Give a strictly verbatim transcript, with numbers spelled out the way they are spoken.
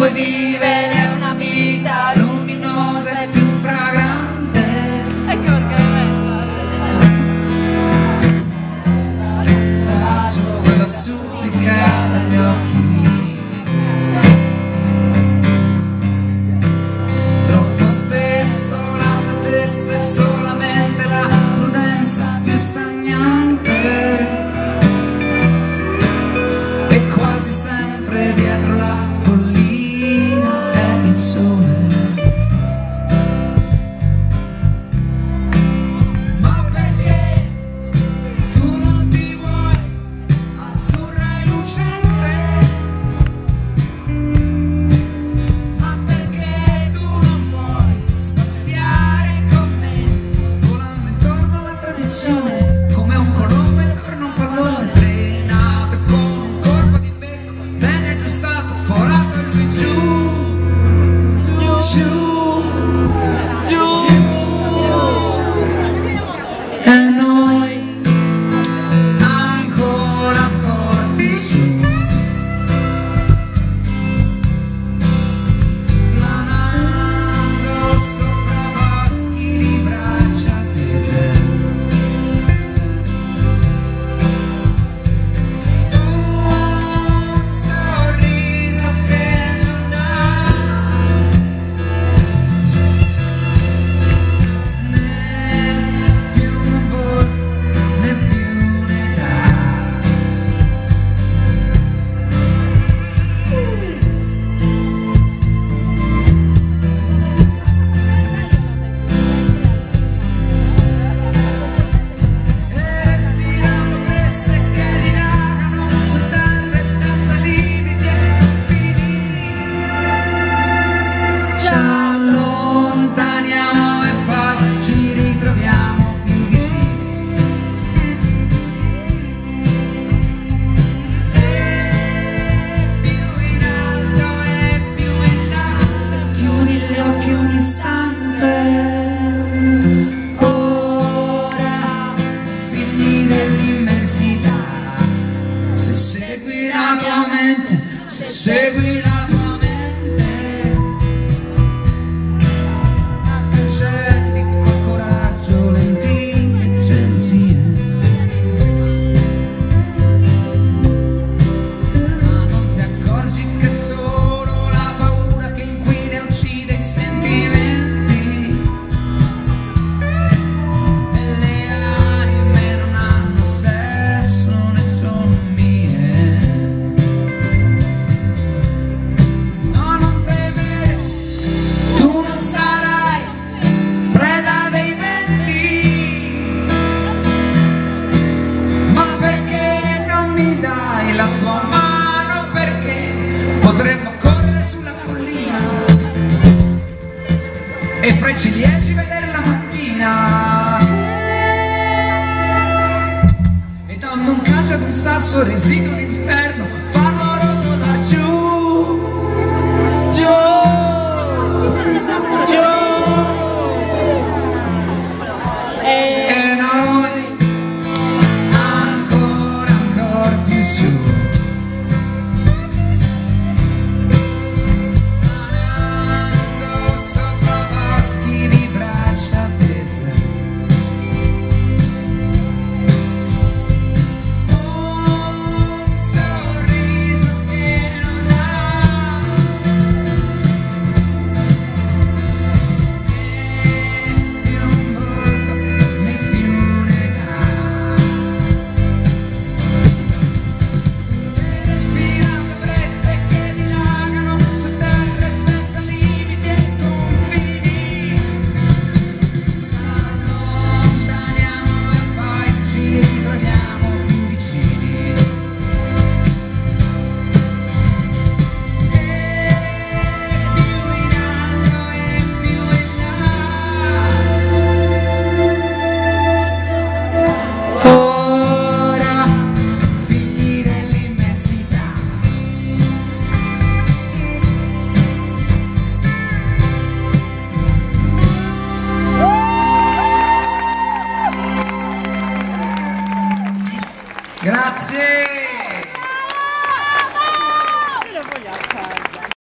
puoi vivere una vita luminosa e più fragrante. Raggio quella supplica dagli occhi, troppo spesso la saggezza è solamente la prudenza più stagnante, e quasi sempre dietro la collina è il sole. Ma perché tu non ti vuoi azzurra e lucente? Ma perché tu non vuoi spaziare con me, volando intorno alla tradizione come un colombo intorno a un pallone, frenato con un colpo di becco ben aggiustato, forato e lui giù, giù, giù, e noi ancora corpi su, planando sopra boschi di braccia tese. Un sorriso che non ha né più un volto né più un'età. E respirando brezze che dilagano su terre senza limiti e confini, ci allontaniamo e poi ci ritroviamo più vicini. E più in alto e più in là, se chiudi gli occhi un istante, ora figli dell'immensità, se segui la tua mente, se segui la tua mente, cancelli col coraggio lentiglie e gelosie, ma non ti accorgi che è solo la paura che inquina e uccide i sentimenti, e le anime non hanno sesso né sono mie. No, non temere, tu non sarai preda dei venti, ma perché non mi dai la tua mano? Perché potremmo correre sulla collina e fra i ciliegi vedere la mattina, e dando un calcio ad un sasso residuo di